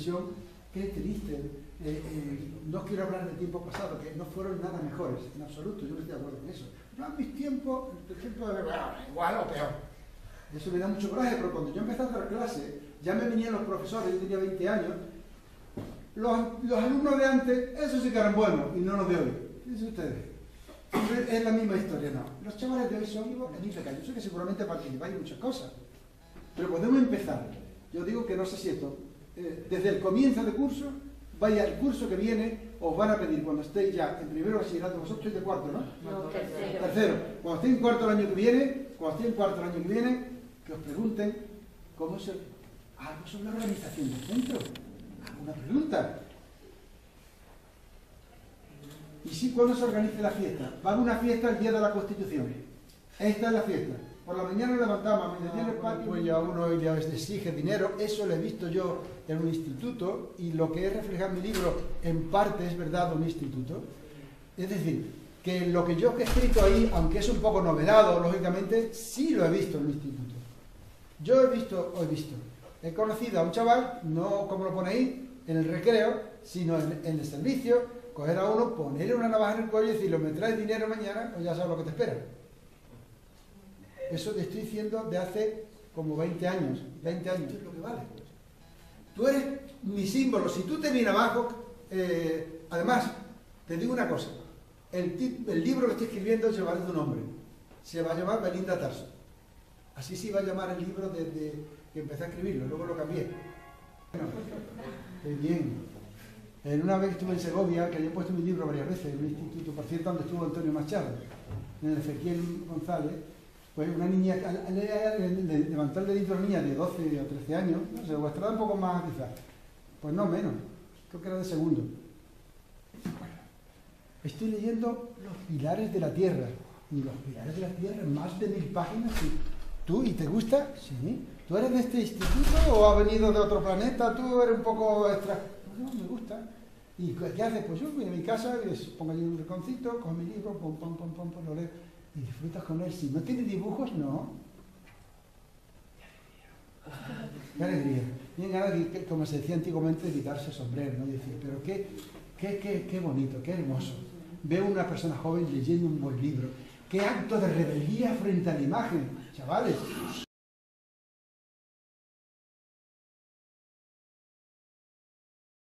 televisión, qué triste. No quiero hablar de tiempos pasados, que no fueron nada mejores, en absoluto, yo no estoy de acuerdo con eso. Yo en mis tiempos, el tiempo de igual o peor. Eso me da mucho coraje, pero cuando yo empecé a dar clase, ya me venían los profesores, yo tenía 20 años, los alumnos de antes, esos sí que eran buenos, y no los de hoy. Fíjense ustedes. Es la misma historia, no. Los chavales de hoy son impecables. Yo sé que seguramente participáis en muchas cosas, pero podemos empezar. Yo digo que no sé si esto, desde el comienzo de curso, vaya el curso que viene, os van a pedir cuando estéis ya en primero bachillerato, vosotros sois de cuarto, ¿no? No, tercero. Tercero. Cuando estéis en cuarto el año que viene, que os pregunten cómo se... algo sobre la organización del centro. ¿Alguna pregunta? ¿Y si cuándo se organice la fiesta? Va a haber una fiesta el día de la Constitución. Esta es la fiesta. Por la mañana nos levantamos, me decían el patio, pues ya uno y les exige dinero. Eso lo he visto yo en un instituto, y lo que he reflejado en mi libro en parte es verdad de un instituto. Es decir, que lo que yo he escrito ahí, aunque es un poco novelado, lógicamente, sí lo he visto en un instituto. Yo he conocido a un chaval, no como lo pone ahí, en el recreo, sino en el servicio, coger a uno, ponerle una navaja en el cuello y decirle, me traes dinero mañana, pues ya sabes lo que te espera. Eso te estoy diciendo de hace como 20 años. 20 años es lo que vale. Tú eres mi símbolo. Si tú te vienes abajo, además, te digo una cosa, el libro que estoy escribiendo llevará tu nombre. Se va a llamar Belinda Tarso. Así se iba a llamar el libro desde que empecé a escribirlo, luego lo cambié. Bueno, bien. En una vez que estuve en Segovia, que había puesto mi libro varias veces, en un instituto, por cierto, donde estuvo Antonio Machado, en el Ezequiel González, pues una niña, le levantó el dedito a una niña de 12 o 13 años, no sé, o estará un poco más quizás, pues no menos, creo que era de segundo. Bueno, estoy leyendo Los pilares de la Tierra, y Los pilares de la Tierra, más de 1000 páginas, ¿tú? ¿Y te gusta? Sí. ¿Tú eres de este instituto o has venido de otro planeta? ¿Tú eres un poco extra? No, me gusta. ¿Y qué haces? Pues yo voy a mi casa, pongo allí un rinconcito, cojo mi libro, pum, lo leo. Y disfrutas con él. Si no tiene dibujos, no. ¡Qué alegría! Bien, como se decía antiguamente, de quitarse el sombrero, ¿no? Y decía, pero qué bonito, qué hermoso. Veo una persona joven leyendo un buen libro. ¡Qué acto de rebeldía frente a la imagen! Chavales,